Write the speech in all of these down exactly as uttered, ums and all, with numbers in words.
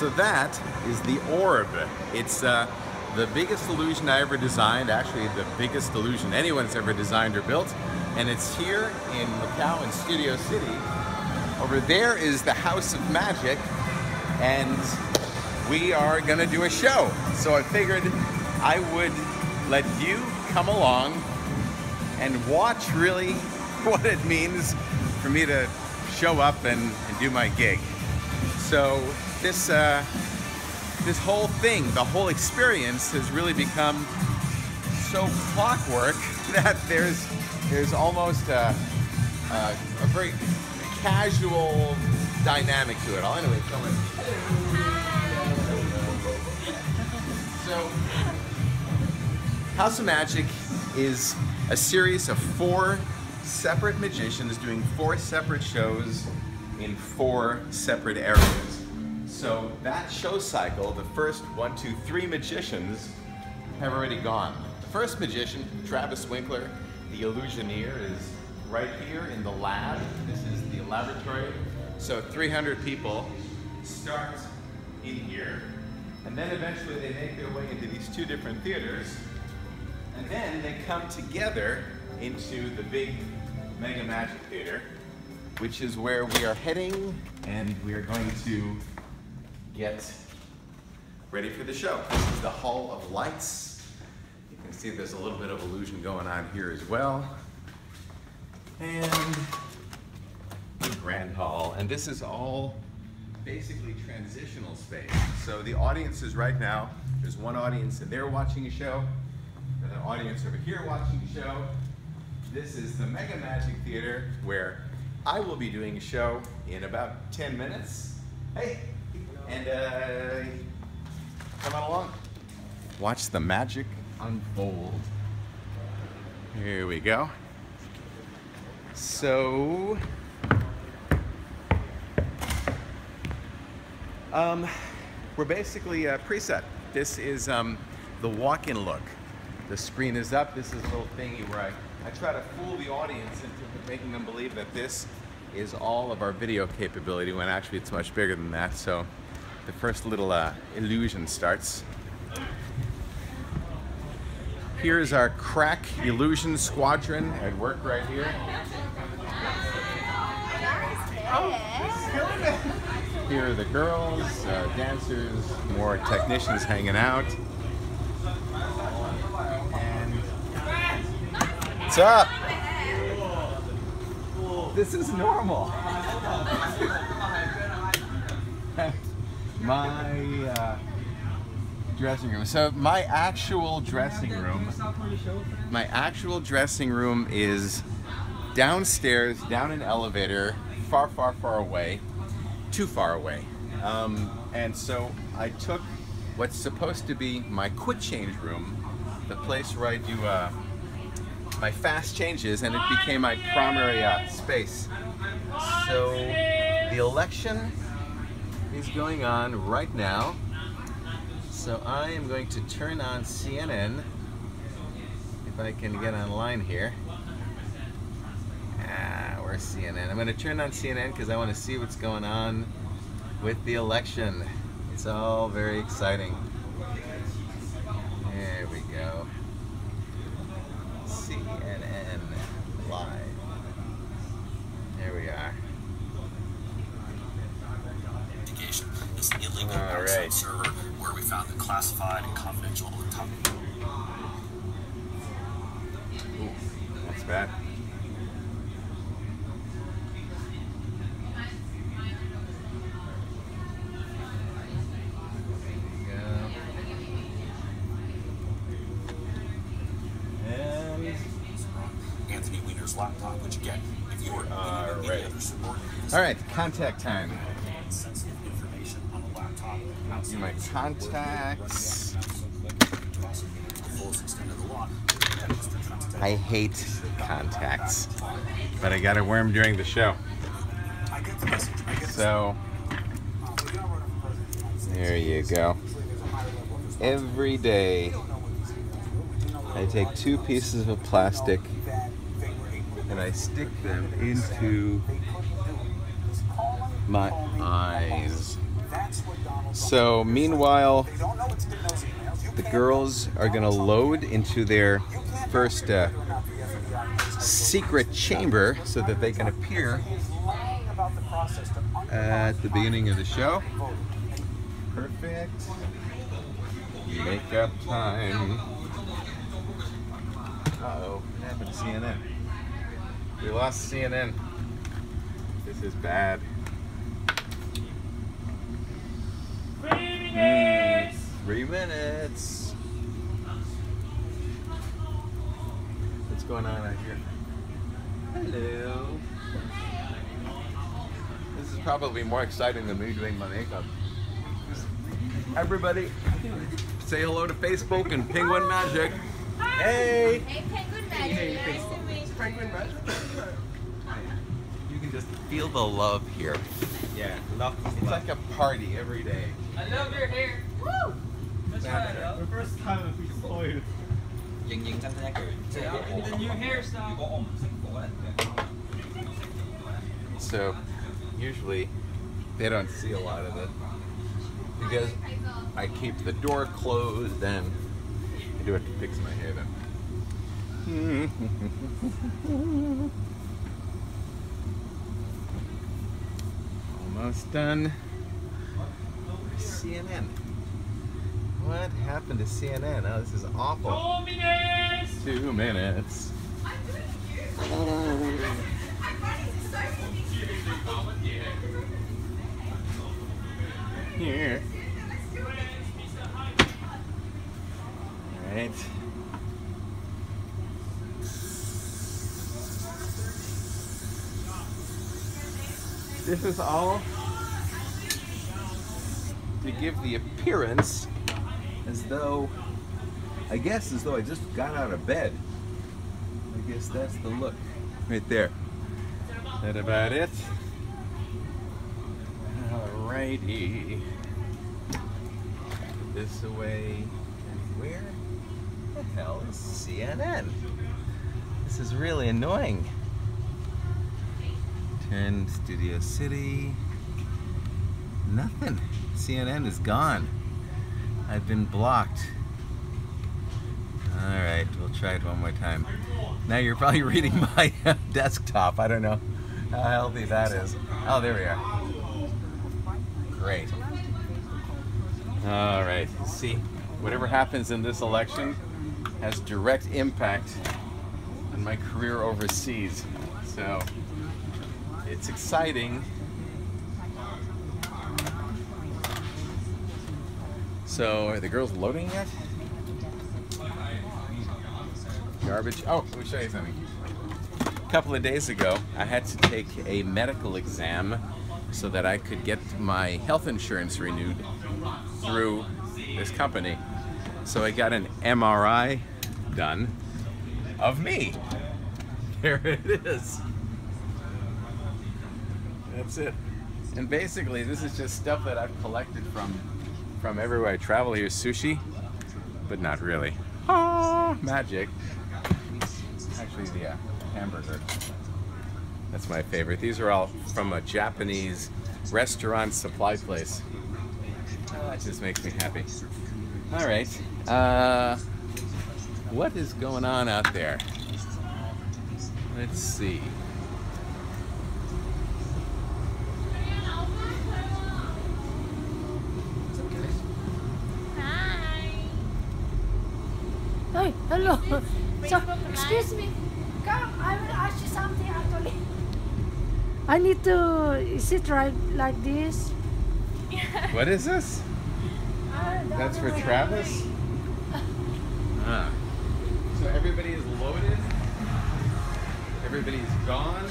So that is the orb. It's uh, the biggest illusion I ever designed, actually the biggest illusion anyone's ever designed or built. And it's here in Macau in Studio City. Over there is the House of Magic, and we are gonna do a show. So I figured I would let you come along and watch really what it means for me to show up and, and do my gig. So this uh, this whole thing, the whole experience has really become so clockwork that there's there's almost a, a, a very casual dynamic to it all. Anyway, come in. So, House of Magic is a series of four separate magicians doing four separate shows in four separate areas. So that show cycle, the first one, two, three magicians have already gone. The first magician, Travis Winkler, the Illusioneer, is right here in the lab. This is the laboratory. So three hundred people start in here, and then eventually they make their way into these two different theaters, and then they come together into the big Mega Magic Theater, which is where we are heading, and we are going to get ready for the show. This is the Hall of Lights. You can see there's a little bit of illusion going on here as well. And the Grand Hall. And this is all basically transitional space. So the audience is right now, there's one audience and they're watching a show, there's an audience over here watching a show. This is the Mega Magic Theater where I will be doing a show in about ten minutes. Hey, and uh, come on along. Watch the magic unfold. Here we go. So, um, we're basically uh, preset. This is um, the walk-in look. The screen is up. This is a little thingy where I, I try to fool the audience into making them believe that this is all of our video capability when actually it's much bigger than that. So the first little uh, illusion starts. Here's our crack illusion squadron at work right here. Here are the girls, uh, dancers, more technicians hanging out. And what's up? This is normal. My uh, dressing room. So my actual dressing room, my actual dressing room is downstairs, down an elevator, far, far, far away, too far away. Um, and so I took what's supposed to be my quick change room, the place where I do uh, my fast changes, and it became my primary uh, space. So the election is going on right now. So I am going to turn on C N N, if I can get online here. Ah, where's C N N? I'm going to turn on C N N because I want to see what's going on with the election. It's all very exciting. There we go. C N N live. There we are. Is the illegal all right. server where we found the classified and confidential top. Ooh, that's bad. Laptop, which again, if you were all any right. other support, All right, contact time. sensitive information on a laptop. Do my contacts. I hate contacts, but I gotta wear them during the show. So there you go. Every day I take two pieces of plastic and I stick them into my eyes So meanwhile, the girls are gonna load into their first uh, secret chamber so that they can appear at the beginning of the show. Perfect. Makeup time. Uh-oh, what happened to C N N? We lost C N N. This is bad. Three minutes! Mm, three minutes. What's going on out here? Hello. This is probably more exciting than me doing my makeup. Everybody, say hello to Facebook and Penguin Magic. Hey! Hey, Penguin Magic. Hey, Nice to meet you. Penguin Magic. You can just feel the love here. Yeah, love. It's like a party every day. I love your hair. Woo! That's right. The first time we saw it. The new hairstyle. So, usually, they don't see a lot of it because I keep the door closed and I do have to fix my hair then. Almost done. C N N. What happened to C N N? Oh, this is awful. Two minutes! Two minutes. I'm doing you. I'm running so many. Here. Let's do it. All right. This is all to give the appearance as though, I guess as though I just got out of bed. I guess that's the look right there. Is that about it? Alrighty. Put this away. And where the hell is C N N? This is really annoying. Turn Studio City. Nothing. C N N is gone. I've been blocked. Alright, we'll try it one more time. Now you're probably reading my desktop. I don't know how healthy that is. Oh, there we are. Great. Alright, see, whatever happens in this election has direct impact on my career overseas. So, it's exciting. So, are the girls loading yet? Garbage. Oh, let me show you something. A couple of days ago, I had to take a medical exam so that I could get my health insurance renewed through this company. So I got an M R I done of me. There it is. That's it. And basically, this is just stuff that I've collected from from everywhere I travel. Here's sushi, but not really. Ah, magic. Actually, the uh, hamburger. That's my favorite. These are all from a Japanese restaurant supply place. Oh, that just makes me happy. All right. Uh, what is going on out there? Let's see. Hey, hello. So, excuse me. Come, I will ask you something actually. I need to, is it right like this? What is this? Uh, the That's other for way. Travis? Ah. So everybody is loaded. Everybody's gone.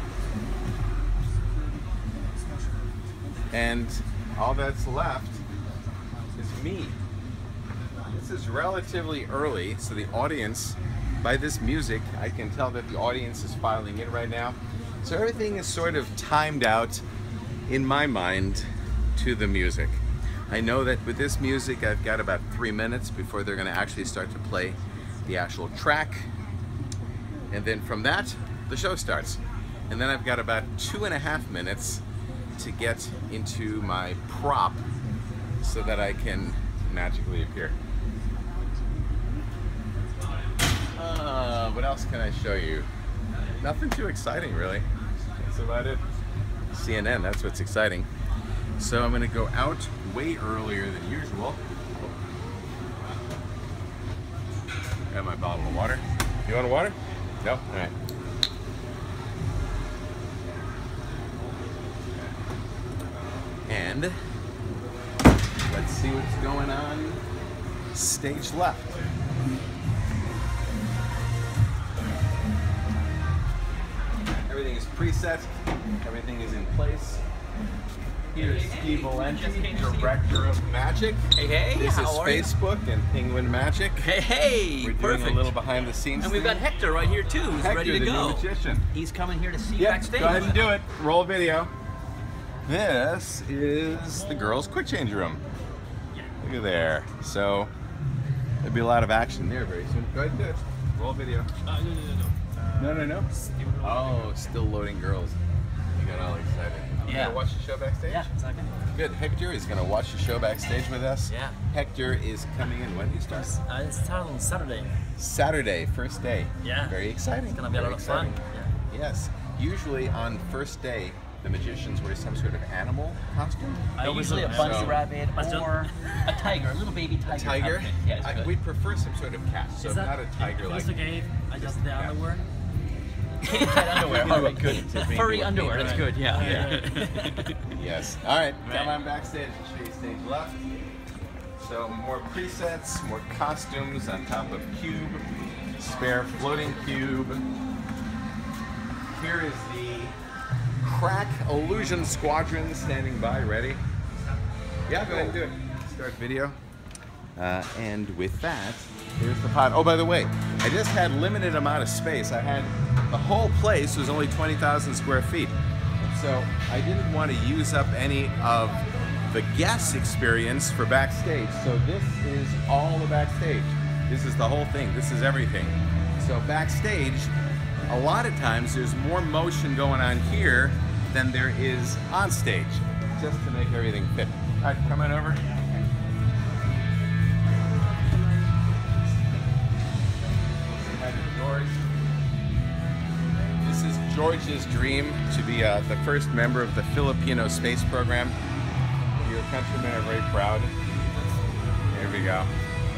And all that's left is me. This is relatively early, so the audience, by this music, I can tell that the audience is filing in right now. So everything is sort of timed out in my mind to the music. I know that with this music, I've got about three minutes before they're going to actually start to play the actual track. And then from that, the show starts. And then I've got about two and a half minutes to get into my prop so that I can magically appear. Uh, what else can I show you? Nothing too exciting, really. That's about it. C N N, that's what's exciting. So I'm gonna go out way earlier than usual. Got my bottle of water. You want water? No? All right. And let's see what's going on stage left. Everything is preset. Everything is in place. Here's Steve Valenti, director of Magic. Hey, hey, This how is are you? Facebook and Penguin Magic. Hey, hey, We're doing perfect. a little behind the scenes And we've got thing. Hector right here too, who's Hector, ready to the go. new magician. He's coming here to see Yep, Backstage. go ahead and do it. Roll video. This is the girls' quick change room. Look at there. So there'll be a lot of action there very soon. Go ahead and do it. Roll video. Uh, no, no, no, no. Uh, No, no, no. Oh, still loading girls. You got all excited. You Yeah. gonna watch the show backstage? Yeah, it's okay. Good. Hector is gonna watch the show backstage with us. Yeah. Hector is coming in. When do you start? Uh, it starts on Saturday. Saturday, first day. Yeah. Very exciting. It's gonna be a Very lot of fun. exciting. Yeah. Yes. Usually on first day, the magicians wear some sort of animal costume. I always Usually a look- bunny So- rabbit But still- or a tiger, a little baby tiger. Tiger? outfit. Yeah, it's I, good. we prefer some sort of cat, so Is that- not a tiger if like. it's okay, I just the Yeah. underwear. Kitty cat underwear. Yeah, Oh, good. good. To be Furry able to underwear. be That's right. good. Yeah. Yeah. Yes. All right. Come Right. on backstage. I'll show you stage left. So more presets, more costumes on top of cube, spare floating cube. Here is the Crack Illusion Squadron standing by, ready? Yeah, go ahead and do it. Start video. Uh, and with that, here's the pod. Oh, by the way, I just had limited amount of space. I had, the whole place was only twenty thousand square feet. So I didn't want to use up any of the guest experience for backstage. So this is all the backstage. This is the whole thing. This is everything. So backstage, a lot of times there's more motion going on here than there is on stage, just to make everything fit. All right, come on over. George. This is George's dream to be uh, the first member of the Filipino space program. Your countrymen are very proud. Here we go.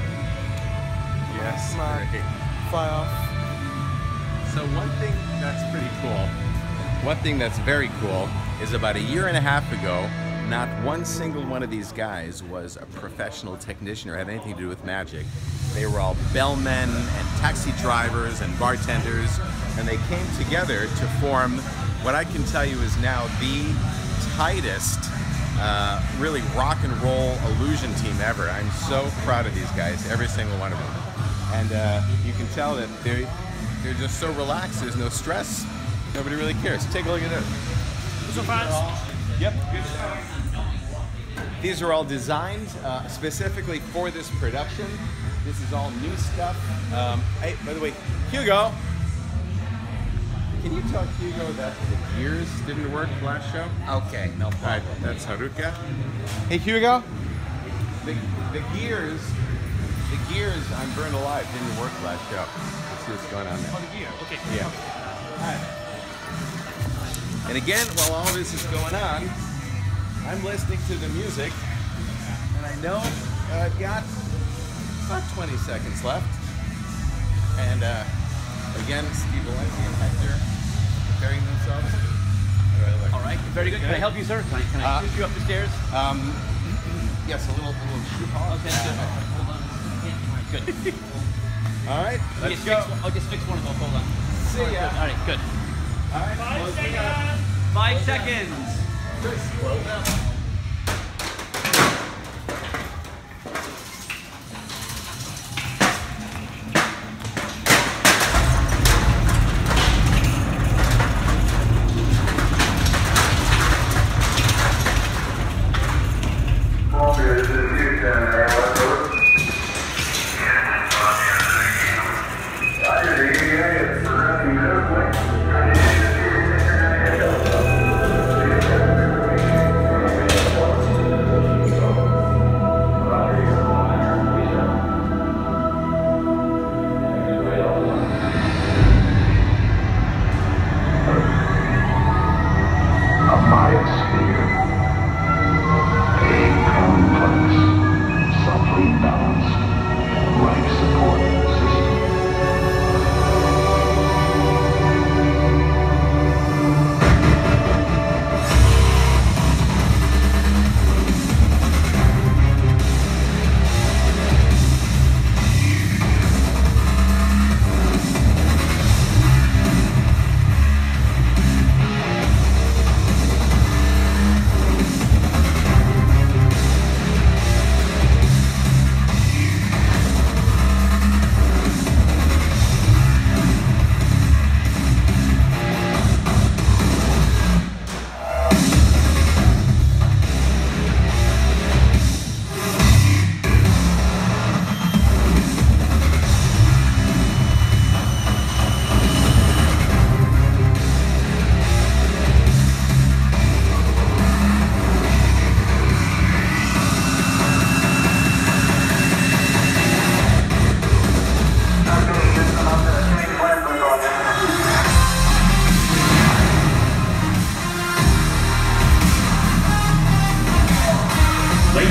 Yes. Great. Fly off. So one thing that's pretty cool, one thing that's very cool, is about a year and a half ago, not one single one of these guys was a professional technician or had anything to do with magic. They were all bellmen and taxi drivers and bartenders, and they came together to form what I can tell you is now the tightest, uh, really rock and roll illusion team ever. I'm so proud of these guys, every single one of them. And uh, you can tell that they're, they're just so relaxed, there's no stress, nobody really cares. Take a look at this. So Franz, Yep, good stuff. These are all designed uh, specifically for this production. This is all new stuff. Um, hey, by the way, Hugo, can you tell Hugo that the gears didn't work last show? Okay, no All right, problem. that's Haruka. Hey, Hugo, the, the gears, the gears on Burned Alive didn't work last show. Let's see what's going on there. On the gear. Okay. Yeah. And again, while all this is going on, I'm listening to the music, and I know uh, I've got about twenty seconds left. And uh, again, Steve Valenti and Hector preparing themselves. All right. Very good. Can I help you, sir? Can I, can I Uh, push you up the stairs? Um, yes, a little, a little shoe polish. Okay, good. Hold on. All right, good. All right, I'll let's just go. fix one- I'll just fix one of those. Hold on. See All right, ya. good. All right, good. All right, close it up. Five seconds. Chris, close up.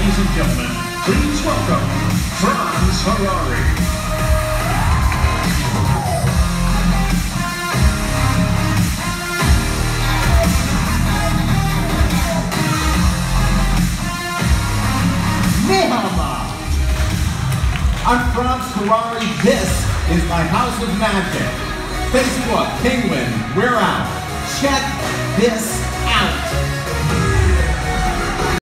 Ladies and gentlemen, please welcome Franz Harary. I'm Franz Harary. This is my house of magic. Facebook, Penguin, we're out. Check this